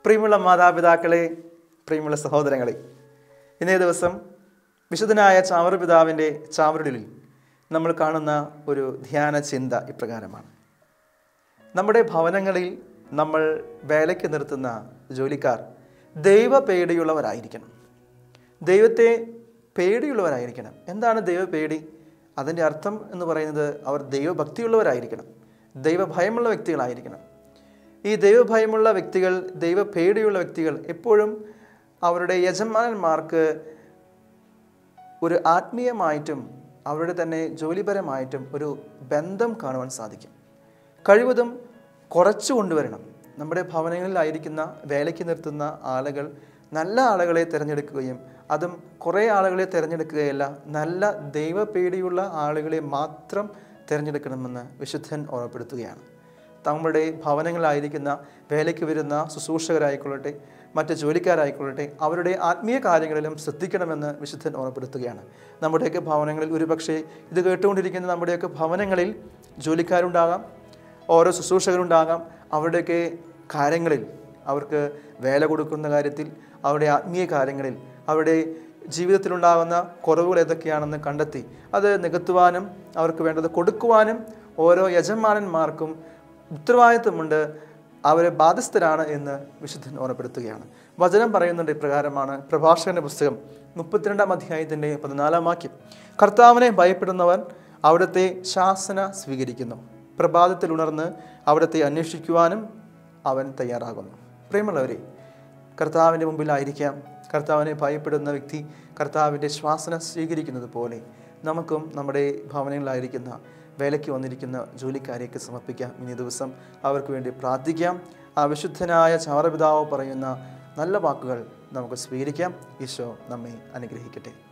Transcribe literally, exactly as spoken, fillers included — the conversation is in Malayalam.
പ്രിയമുള്ള മാതാപിതാക്കളെ, പ്രിയമുള്ള സഹോദരങ്ങളെ, ഇന്നേ ദിവസം വിശുദ്ധനായ ചാവറ പിതാവിൻ്റെ ചാവറുടലിൽ നമ്മൾ കാണുന്ന ഒരു ധ്യാന ചിന്ത ഇപ്രകാരമാണ്. നമ്മുടെ ഭവനങ്ങളിൽ നമ്മൾ വേലയ്ക്ക് നിർത്തുന്ന ജോലിക്കാർ ദൈവ പേടിയുള്ളവരായിരിക്കണം. ദൈവത്തെ പേടിയുള്ളവരായിരിക്കണം. എന്താണ് ദൈവപേടി? അതിൻ്റെ അർത്ഥം എന്ന് പറയുന്നത് അവർ ദൈവഭക്തിയുള്ളവരായിരിക്കണം, ദൈവഭയമുള്ള വ്യക്തികളായിരിക്കണം. ഈ ദൈവഭയമുള്ള വ്യക്തികൾ, ദൈവപേടിയുള്ള വ്യക്തികൾ എപ്പോഴും അവരുടെ യജമാനന്മാർക്ക് ഒരു ആത്മീയമായിട്ടും അവരുടെ തന്നെ ജോലിപരമായിട്ടും ഒരു ബന്ധം കാണുവാൻ സാധിക്കും. കഴിവതും കുറച്ചു കൊണ്ടുവരണം. നമ്മുടെ ഭവനങ്ങളിലായിരിക്കുന്ന വേലയ്ക്ക് നിർത്തുന്ന ആളുകൾ നല്ല ആളുകളെ തിരഞ്ഞെടുക്കുകയും അതും കുറേ ആളുകളെ തിരഞ്ഞെടുക്കുകയല്ല, നല്ല ദൈവപേടിയുള്ള ആളുകളെ മാത്രം തിരഞ്ഞെടുക്കണമെന്ന് വിശുദ്ധൻ ഓർമ്മപ്പെടുത്തുകയാണ്. നമ്മുടെ ഭവനങ്ങളായിരിക്കുന്ന വേലയ്ക്ക് വരുന്ന ശുശ്രൂഷകരായിക്കൊള്ളട്ടെ, മറ്റ് ജോലിക്കാരായിക്കൊള്ളട്ടെ, അവരുടെ ആത്മീയ കാര്യങ്ങളിലും ശ്രദ്ധിക്കണമെന്ന് വിശുദ്ധൻ ഓർമ്മപ്പെടുത്തുകയാണ്. നമ്മുടെയൊക്കെ ഭവനങ്ങളിൽ ഒരുപക്ഷെ ഇത് കേട്ടുകൊണ്ടിരിക്കുന്ന നമ്മുടെയൊക്കെ ഭവനങ്ങളിൽ ജോലിക്കാരുണ്ടാകാം, ഓരോ ശുശ്രൂഷകരുണ്ടാകാം. അവരുടെയൊക്കെ കാര്യങ്ങളിൽ, അവർക്ക് വേല കൊടുക്കുന്ന കാര്യത്തിൽ, അവരുടെ ആത്മീയ കാര്യങ്ങളിൽ, അവരുടെ ജീവിതത്തിലുണ്ടാകുന്ന കുറവുകൾ ഏതൊക്കെയാണെന്ന് കണ്ടെത്തി അത് നികത്തുവാനും അവർക്ക് വേണ്ടത് കൊടുക്കുവാനും ഓരോ യജമാനന്മാർക്കും ഉത്തരവാദിത്വമുണ്ട്. അവരെ ബാധ്യസ്ഥരാണ് എന്ന് വിശുദ്ധൻ ഓർമ്മപ്പെടുത്തുകയാണ്. വചനം പറയുന്നുണ്ട് ഇപ്രകാരമാണ്. പ്രഭാഷകന്റെ പുസ്തകം മുപ്പത്തിരണ്ടാം അധ്യായത്തിൻ്റെ പതിനാലാം വാക്യം: കർത്താവിനെ ഭയപ്പെടുന്നവൻ അവിടുത്തെ ശാസന സ്വീകരിക്കുന്നു, പ്രഭാതത്തിൽ ഉണർന്ന് അവിടുത്തെ അന്വേഷിക്കുവാനും അവൻ തയ്യാറാകുന്നു. പ്രിയമുള്ളവരെ, കർത്താവിൻ്റെ മുമ്പിലായിരിക്കാം കർത്താവിനെ ഭയപ്പെടുന്ന വ്യക്തി കർത്താവിൻ്റെ ശ്വാസന സ്വീകരിക്കുന്നത് പോലെ നമുക്കും നമ്മുടെ ഭവനങ്ങളിലായിരിക്കുന്ന വേലയ്ക്ക് വന്നിരിക്കുന്ന ജോലിക്കാരെയൊക്കെ സമർപ്പിക്കാം. ഇനി ദിവസം അവർക്ക് വേണ്ടി പ്രാർത്ഥിക്കാം. ആ വിശുദ്ധനായ ചാവറ പിതാവ് പറയുന്ന നല്ല വാക്കുകൾ നമുക്ക് സ്വീകരിക്കാം. ഈശോ നമ്മെ അനുഗ്രഹിക്കട്ടെ.